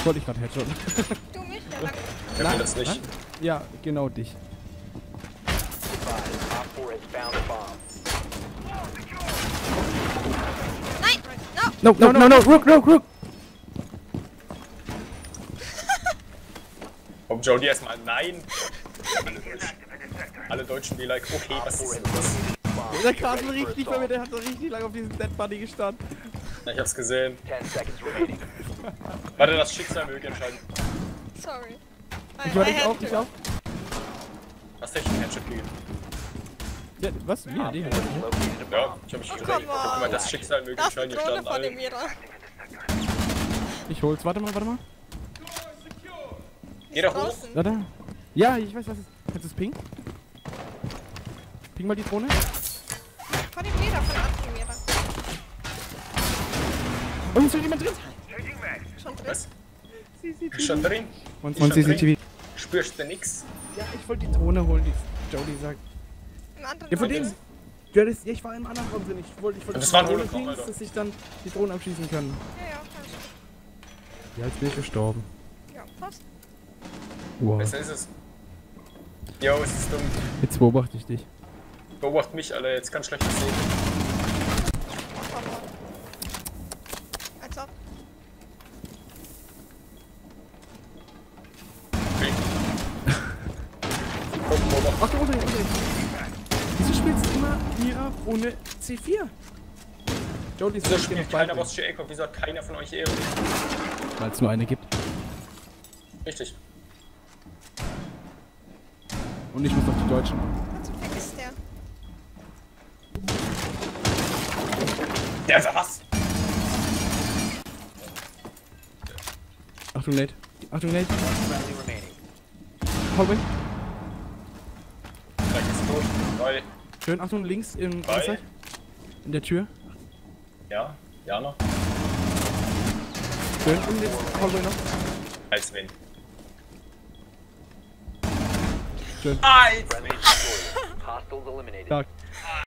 wollte ich gerade headshotten. Du mich, der lang. Ich will das nicht. Ja, genau dich. Nein! No! No, Rook! Komm, Jody, erstmal nein. Alle Deutschen wie like, okay, was ist denn das? Der Castle richtig verwirrt, der hat so richtig lange auf diesem Dead Buddy gestanden. Ja, ich hab's gesehen. Warte, das Schicksal möge entscheiden. Sorry. Ich auch. Hast du echt einen Headshot gegeben? Ja, was? Ja, die Ja, ich hab mich gedreht. Guck mal, das Schicksal möge Das ist entscheiden, die hier Drohne standen von dem alle. Mira. Ich hol's, warte mal. Geh doch hoch. Draußen. Da. Ja, ich weiß was ist. Kannst du es ping? Ping mal die Drohne. Von dem Mira, von Anti-Mira. Und ist jemand drin? Schon drin. Was? Bist schon drin? Und schon CCTV. Spürst du nix? Ja, ich wollte die Drohne holen, die Jody sagt. Im anderen Ja, von Raum. dem. Ja, ich war im anderen Raum drin. Ich wollte das war ein die Drohne Hologramm, kriegen, Alter. dass ich dann die Drohne abschießen kann. Ja, kann ich. Ja, jetzt bin ich gestorben. Ja, passt. Wow. Besser ist es. Jo, es ist dumm. Jetzt beobachte ich dich. Beobacht mich, Alter, jetzt kann schlecht sehen. Als ob. Okay. Guck, beobacht. Ach, da unten. Wieso spielst du immer Mira ohne C4? Jody ist Wieso spielt keiner Boss Jacob? Wieso hat keiner von euch Ehre? Weil es nur eine gibt. Richtig. Und ich muss auf die Deutschen. Weg ist der. Der was? Achtung, Nate. Hallway. Gleich ist tot. Drei. Schön, Achtung, links im Drei. Outside. In der Tür. Ja, noch. Schön, und jetzt Hallway noch. Als wenn. Schön. Als wenn. Hostiles eliminated. Stark.